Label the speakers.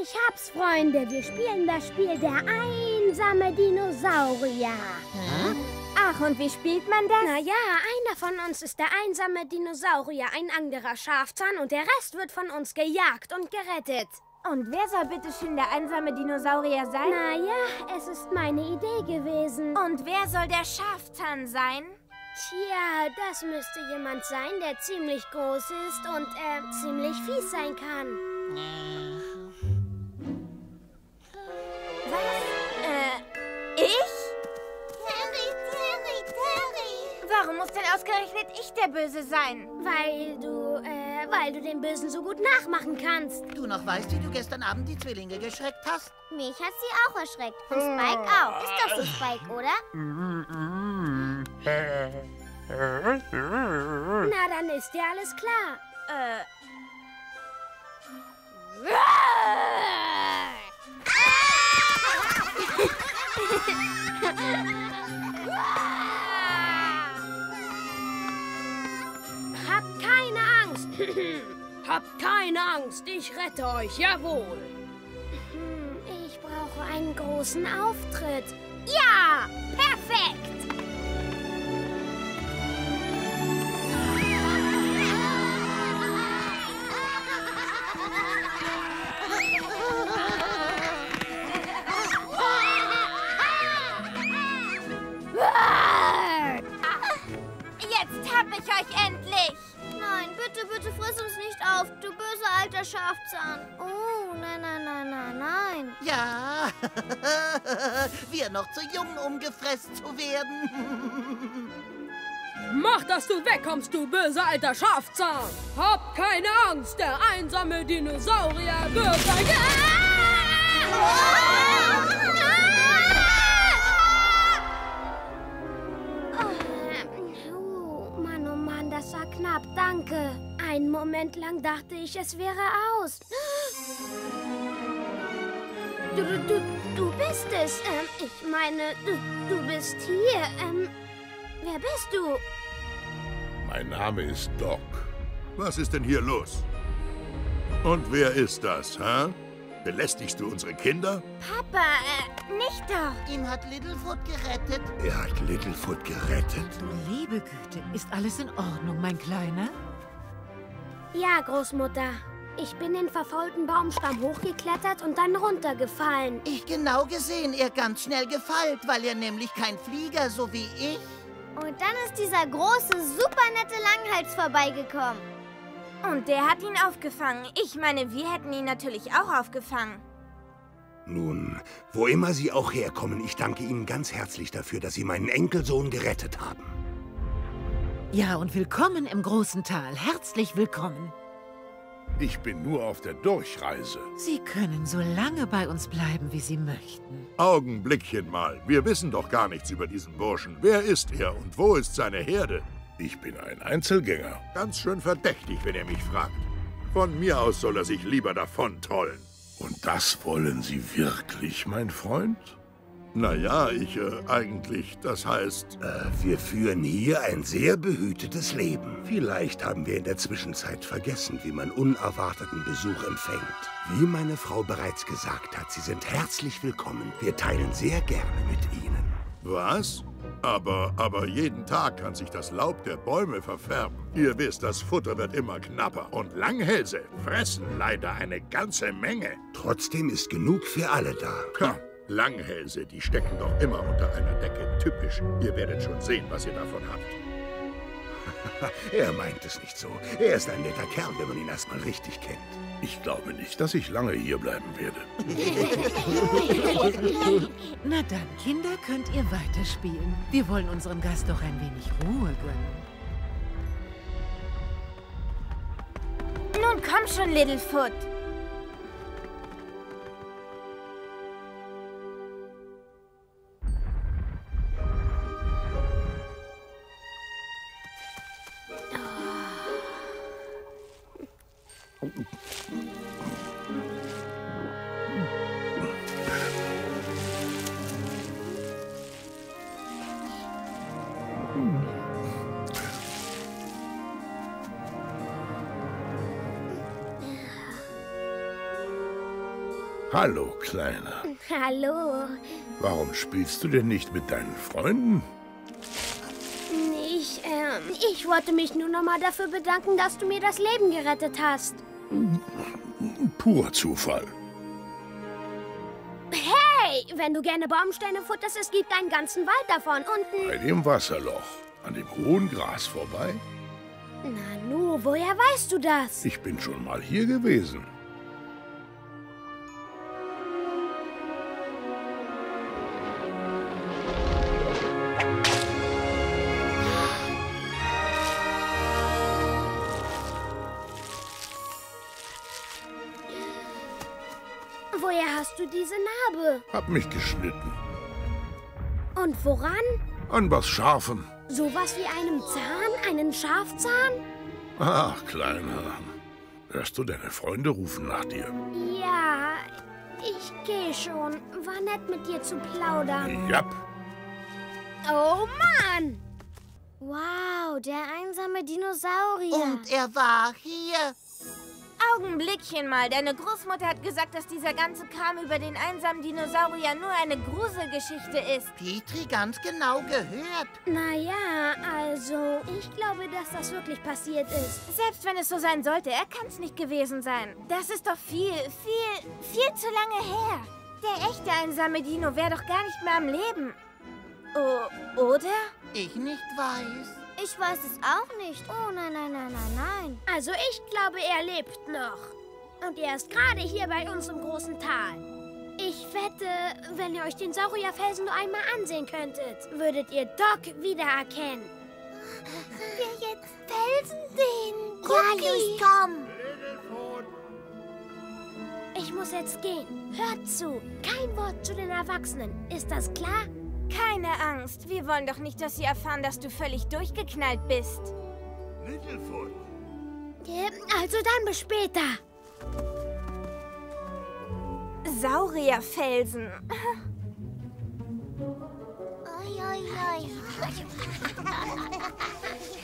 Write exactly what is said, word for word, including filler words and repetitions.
Speaker 1: Ich hab's, Freunde. Wir spielen das Spiel Der einsame Dinosaurier.
Speaker 2: Hä?
Speaker 3: Ach, und wie spielt man das?
Speaker 1: Na ja, einer von uns ist der einsame Dinosaurier, ein anderer Schafzahn und der Rest wird von uns gejagt und gerettet.
Speaker 3: Und wer soll bitte schön der einsame Dinosaurier sein?
Speaker 1: Na ja, es ist meine Idee gewesen.
Speaker 3: Und wer soll der Schafzahn sein?
Speaker 1: Tja, das müsste jemand sein, der ziemlich groß ist und äh, ziemlich fies sein kann.
Speaker 3: Was? Äh, ich?
Speaker 4: Terry, Terry, Terry!
Speaker 3: Warum muss denn ausgerechnet ich der Böse sein?
Speaker 1: Weil du, äh, weil du den Bösen so gut nachmachen kannst.
Speaker 2: Du noch weißt, wie du gestern Abend die Zwillinge geschreckt hast?
Speaker 4: Mich hat sie auch erschreckt. Und Spike auch. Ist doch so, Spike, oder?
Speaker 1: Na, dann ist dir alles klar.
Speaker 3: Äh.
Speaker 1: Habt keine Angst. Habt keine Angst, ich rette euch, jawohl. Hm, Ich brauche einen großen Auftritt. Ja, perfekt.
Speaker 3: Jetzt hab ich euch endlich!
Speaker 4: Nein, bitte, bitte friss uns nicht auf, du böser alter Schafzahn. Oh, nein, nein, nein, nein, nein.
Speaker 2: Ja, wir noch zu jung, um gefressen zu werden.
Speaker 5: Mach, dass du wegkommst, du böser alter Schafzahn! Hab keine Angst, der einsame Dinosaurier wird ein...
Speaker 1: Oh, Mann, oh Mann, das war knapp, danke. Einen Moment lang dachte ich, es wäre aus. Du, du, du, du bist es. Ähm, ich meine, du, du bist hier. Ähm, wer bist du?
Speaker 6: Mein Name ist Doc. Was ist denn hier los? Und wer ist das, hä? Belästigst du unsere Kinder?
Speaker 3: Papa, äh, nicht doch.
Speaker 2: Ihn hat Littlefoot gerettet.
Speaker 6: Er hat Littlefoot gerettet.
Speaker 7: Du liebe Güte, ist alles in Ordnung, mein Kleiner?
Speaker 1: Ja, Großmutter. Ich bin den verfaulten Baumstamm hochgeklettert und dann runtergefallen.
Speaker 2: Ich genau gesehen, er ganz schnell gefeilt, weil er nämlich kein Flieger, so wie ich.
Speaker 4: Und dann ist dieser große, super nette Langhals vorbeigekommen.
Speaker 3: Und der hat ihn aufgefangen. Ich meine, wir hätten ihn natürlich auch aufgefangen.
Speaker 8: Nun, wo immer Sie auch herkommen, ich danke Ihnen ganz herzlich dafür, dass Sie meinen Enkelsohn gerettet haben.
Speaker 7: Ja, und willkommen im großen Tal. Herzlich willkommen.
Speaker 6: Ich bin nur auf der Durchreise.
Speaker 7: Sie können so lange bei uns bleiben, wie Sie möchten.
Speaker 6: Augenblickchen mal. Wir wissen doch gar nichts über diesen Burschen. Wer ist er und wo ist seine Herde? Ich bin ein Einzelgänger. Ganz schön verdächtig, wenn er mich fragt. Von mir aus soll er sich lieber davon trollen. Und das wollen Sie wirklich, mein Freund? Naja, ich, äh, eigentlich, das heißt...
Speaker 8: Äh, wir führen hier ein sehr behütetes Leben. Vielleicht haben wir in der Zwischenzeit vergessen, wie man unerwarteten Besuch empfängt. Wie meine Frau bereits gesagt hat, Sie sind herzlich willkommen. Wir teilen sehr gerne mit Ihnen.
Speaker 6: Was? Aber, aber jeden Tag kann sich das Laub der Bäume verfärben. Ihr wisst, das Futter wird immer knapper. Und Langhälse fressen leider eine ganze Menge.
Speaker 8: Trotzdem ist genug für alle da.
Speaker 6: Ha, Langhälse, die stecken doch immer unter einer Decke. Typisch. Ihr werdet schon sehen, was ihr davon habt.
Speaker 8: Er meint es nicht so. Er ist ein netter Kerl, wenn man ihn erstmal richtig kennt.
Speaker 6: Ich glaube nicht, dass ich lange hier bleiben werde.
Speaker 7: Na dann, Kinder, könnt ihr weiterspielen. Wir wollen unserem Gast doch ein wenig Ruhe gönnen.
Speaker 3: Nun komm schon, Littlefoot.
Speaker 6: Hallo, Kleiner.
Speaker 1: Hallo.
Speaker 6: Warum spielst du denn nicht mit deinen Freunden?
Speaker 1: Ich, ähm, ich wollte mich nur noch mal dafür bedanken, dass du mir das Leben gerettet hast.
Speaker 6: Pur Zufall.
Speaker 1: Hey, wenn du gerne Baumstämme futterst, es gibt einen ganzen Wald davon. Unten.
Speaker 6: Bei dem Wasserloch. An dem hohen Gras vorbei?
Speaker 1: Nanu, woher weißt du das?
Speaker 6: Ich bin schon mal hier gewesen.
Speaker 1: Woher hast du diese Narbe?
Speaker 6: Hab mich geschnitten.
Speaker 1: Und woran?
Speaker 6: An was Scharfem.
Speaker 1: Sowas wie einem Zahn? Einen Schafzahn?
Speaker 6: Ach, Kleiner. Hörst du, deine Freunde rufen nach dir.
Speaker 1: Ja, ich gehe schon. War nett mit dir zu plaudern.
Speaker 6: Japp.
Speaker 1: Oh Mann!
Speaker 4: Wow, der einsame Dinosaurier.
Speaker 2: Und er war hier.
Speaker 3: Augenblickchen mal. Deine Großmutter hat gesagt, dass dieser ganze Kram über den einsamen Dinosaurier nur eine Gruselgeschichte ist.
Speaker 2: Petri ganz genau gehört.
Speaker 1: Naja, also, ich glaube, dass das wirklich passiert ist.
Speaker 3: Selbst wenn es so sein sollte, er kann es nicht gewesen sein. Das ist doch viel, viel, viel zu lange her. Der echte einsame Dino wäre doch gar nicht mehr am Leben. Oh, oder?
Speaker 2: Ich nicht weiß.
Speaker 4: Ich weiß es auch nicht. Oh, nein, nein, nein, nein, nein.
Speaker 1: Also, ich glaube, er lebt noch. Und er ist gerade hier bei uns im großen Tal. Ich wette, wenn ihr euch den Saurierfelsen nur einmal ansehen könntet, würdet ihr Doc wiedererkennen.
Speaker 4: Wir jetzt Felsen sehen. Ja, los, komm.
Speaker 1: Ich muss jetzt gehen. Hört zu. Kein Wort zu den Erwachsenen. Ist das klar?
Speaker 3: Keine Angst. Wir wollen doch nicht, dass sie erfahren, dass du völlig durchgeknallt bist.
Speaker 6: Littlefoot.
Speaker 1: Also dann bis später.
Speaker 3: Saurierfelsen.
Speaker 4: Oi, oi, oi.